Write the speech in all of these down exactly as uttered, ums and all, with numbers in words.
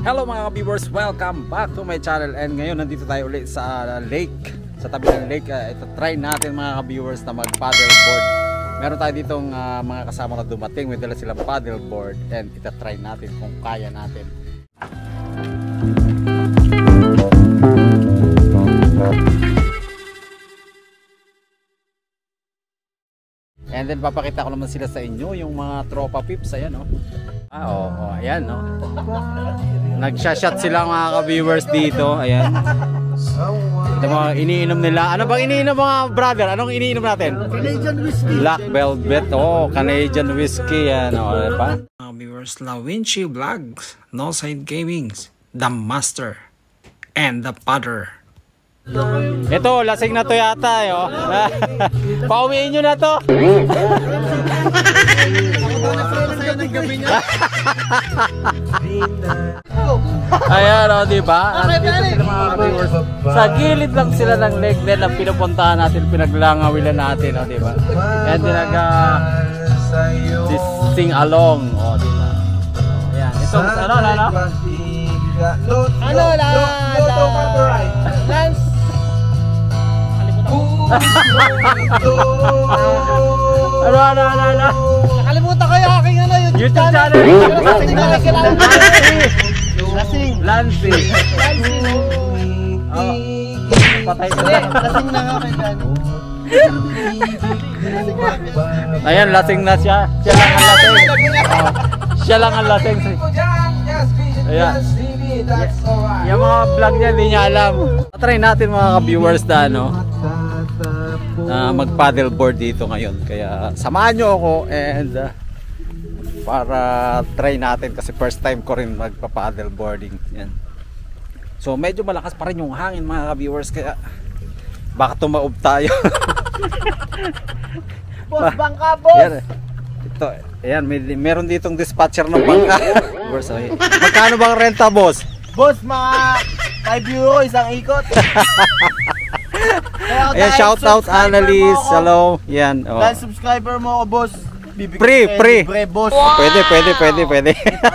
Hello mga viewers, welcome back to my channel. And ngayon nandito tayo ulit sa uh, lake, sa tabi ng lake. uh, Ito try natin mga viewers na mag paddleboard. Meron tayo ditong uh, mga kasama na dumating, may dala silang paddleboard. And ito try natin kung kaya natin. And then papakita ko naman sila sa inyo, yung mga tropa pips, ayan o. Oh. Ah, oo, oh, oh, ayan o. Oh. Nagsha-shot sila mga ka-viewers dito, ayan. Ito mga iniinom nila. Ano bang iniinom mga brother? Anong iniinom natin? Canadian whiskey. Black Velvet, oh, Canadian whiskey, yan o. Ano pa? Mga viewers, UNANG No Side Gamings, The Master, and The Padder. Ito, lasing na to yata, yo. Pauwiin nyo na to. Ayan, o, diba? Sa gilid lang sila ng lake din ang pinupuntahan natin, pinaglangawilan natin, o, diba? Yan tinaga sing along, o, diba? Ayan, ito, ano, ano, ano? Ano, la, la, Lance. Ano, ano, ano, ano? Nakalimutan ko yung aking ano, YouTube, YouTube channel. Lasing. Lansing. Lasing. Oh, patay ka Hindi, na. lasing na nga kayo dyan. Ayan, lasing na siya. Siya lang ang lasing. Oh, siya lang ang lasing. Ayan. Yung mga vlog niya, hindi niya alam. Try natin mga ka-viewers na ano, uh, mag paddleboard dito ngayon. Kaya samahan nyo ako and uh, para try natin kasi first time ko rin magpa paddleboarding. Yan. So medyo malakas pa rin yung hangin mga ka-viewers, kaya baka tumaob tayo. Boss, bangka, boss! Yan, ito, ayan, may, meron ditong dispatcher ng bangka. Magkano bang renta, boss? Boss, mga five euro isang ikot. Ayan, shout out analyst. Hello. Yan. Oh. Dahil subscriber mo ako, boss. Bibigyan Free, kayo free. libre, boss. Wow. Pwede, pwede, pwede, pwede.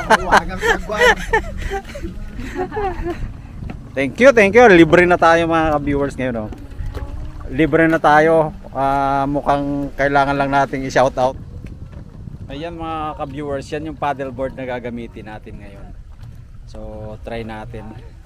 Thank you, thank you. Libre na tayo mga viewers ngayon. Oh. Libre na tayo. Uh, mukhang kailangan lang nating i-shout out. Ayan mga ka-viewers, yan yung paddleboard na gagamitin natin ngayon. So, try natin.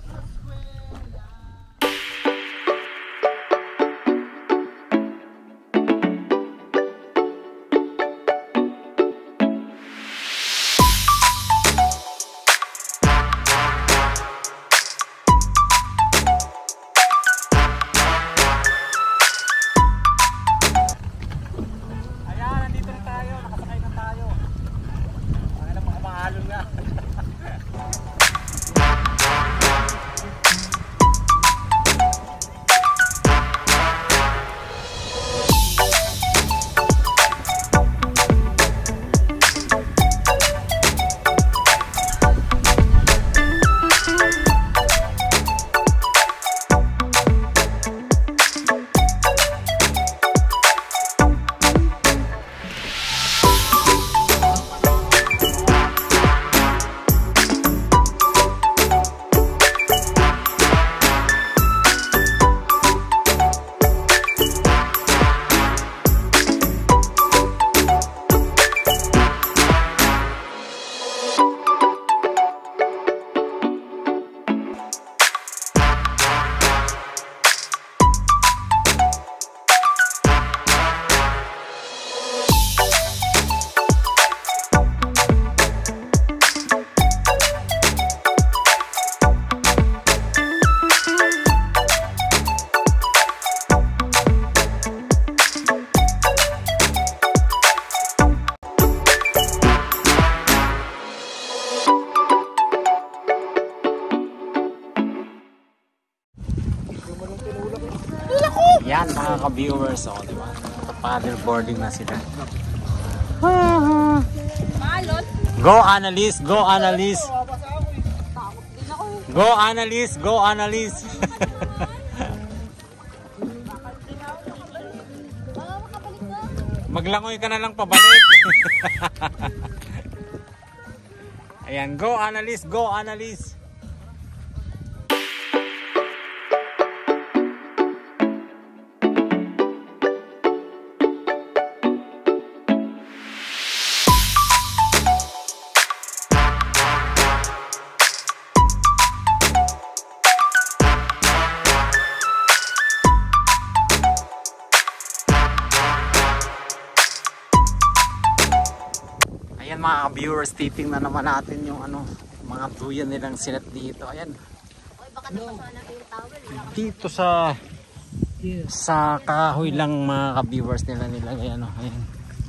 Yan mga ka-viewers, oh, diba? Paddleboarding na sila. Go analyst, go analyst. Go analyst, go analyst. Maglangoy ka na lang pabalik. Ayan, go analyst, go analyst. mga viewers, titingnan naman natin yung ano, mga duyan nilang sinet dito. Ayan. Dito sa sa kahoy lang mga ka-viewers nila nila. Ayan, oh, ayan.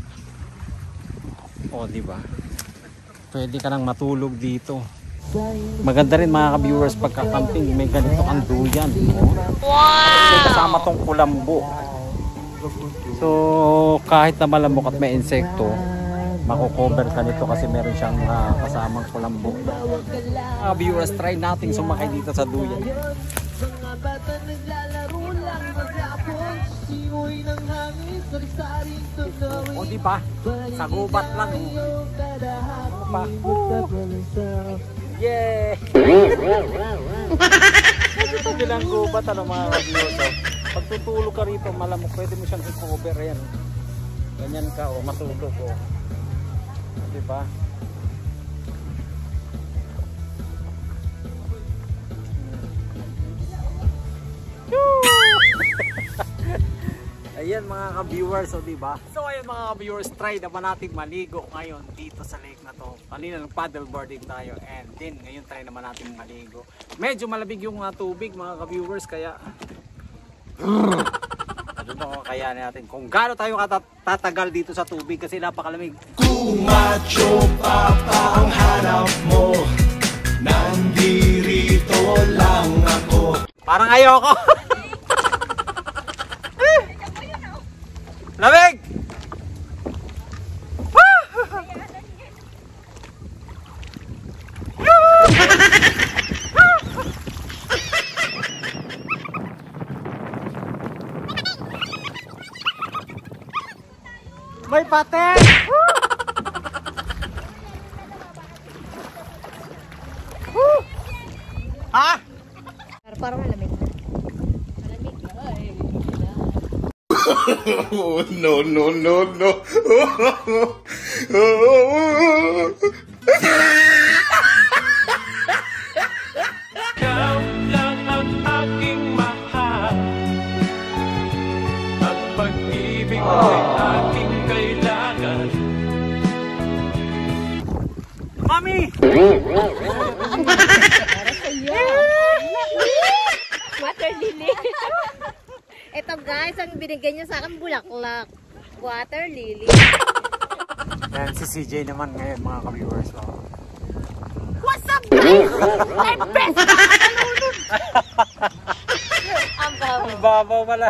O, diba? Pwede ka nang matulog dito. Maganda rin mga ka-viewers pagka-camping. May ganito kang duyan. Oh. Wow! Kasama tong kulambo. So, kahit na malambok at may insekto, mako-cover ka nito kasi meron siyang uh, kasamang kulambo. Mga viewers, try nating sumakay dito sa duyan. O diba? Sa gubat lang. Pa. Yeah! Ito bilang gubat ano mga viewers. Pag tutulog ka rito, malamok, pwede mo siyang i-cover. Ayan. Ganyan ka o matulog o. Diba? Ayan mga ka-viewers, o diba? So ayan mga ka-viewers, try naman natin maligo ngayon dito sa lake na to. Kanina nag paddleboarding tayo and then ngayon try naman natin maligo. Medyo malamig yung uh, tubig mga ka-viewers, kaya ano na kaya natin kung gaano tayo tatagal dito sa tubig kasi napakalamig. Kung macho pa pa ang hanap mo, nandirito lang ako. Parang ayoko. Lamig! May paten! Ha? Pero parang malamig. Malamig. Ay. Oh, no, no, no, no. Ikaw lang ang aking mahal. At pag-ibig ay aking kailangan. Mami! Water lily. Ito guys, ang binigay niya sa akin bulaklak. Water lily. Yan si C J naman ngayon mga ka-viewers. Oh. What's up guys? I'm best! Ang babaw. Ang babaw pala.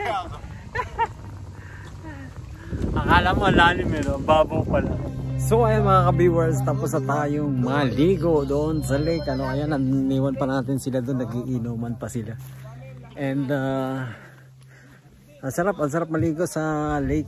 Akala mo lalim eh, no? Babaw pala. So ayan mga ka-viewers, tapos na tayong maligo doon sa lake. Ano, ayan, naniwan pa natin sila doon, nagiinuman pa sila. And uh, ang sarap, ang sarap maligo sa lake.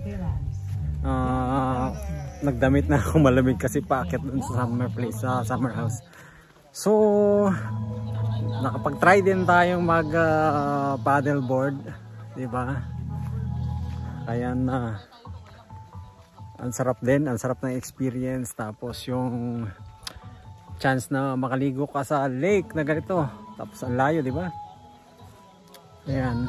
Uh, nagdamit na ako, malamig kasi paakyat doon sa summer place, sa summer house. So nakapag-try din tayong mag uh, paddleboard, diba? Kaya na ang sarap din, ang sarap ng experience. Tapos yung chance na makaligo ka sa lake na ganito, tapos ang layo, di ba? Ayan.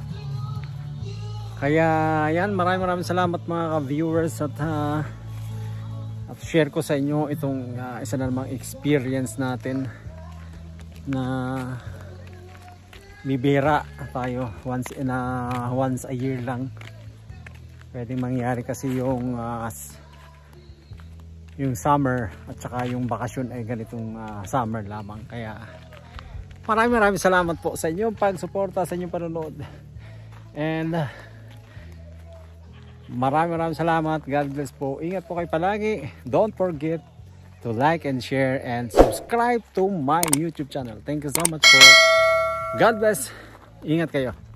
Kaya ayan, maraming maraming salamat mga ka-viewers at uh, at share ko sa inyo itong uh, isa na namang experience natin na bibira tayo once in a, once a year lang. Pwedeng mangyari kasi yung uh, yung summer at saka yung bakasyon ay ganitong uh, summer lamang. Kaya maraming maraming salamat po sa inyong pagsuporta, sa inyong panonood. And uh, maraming maraming salamat. God bless po. Ingat po kayo palagi. Don't forget to like and share and subscribe to my YouTube channel. Thank you so much po. God bless. Ingat kayo.